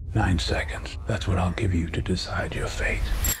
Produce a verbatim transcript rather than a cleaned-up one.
Nine seconds. That's what I'll give you to decide your fate.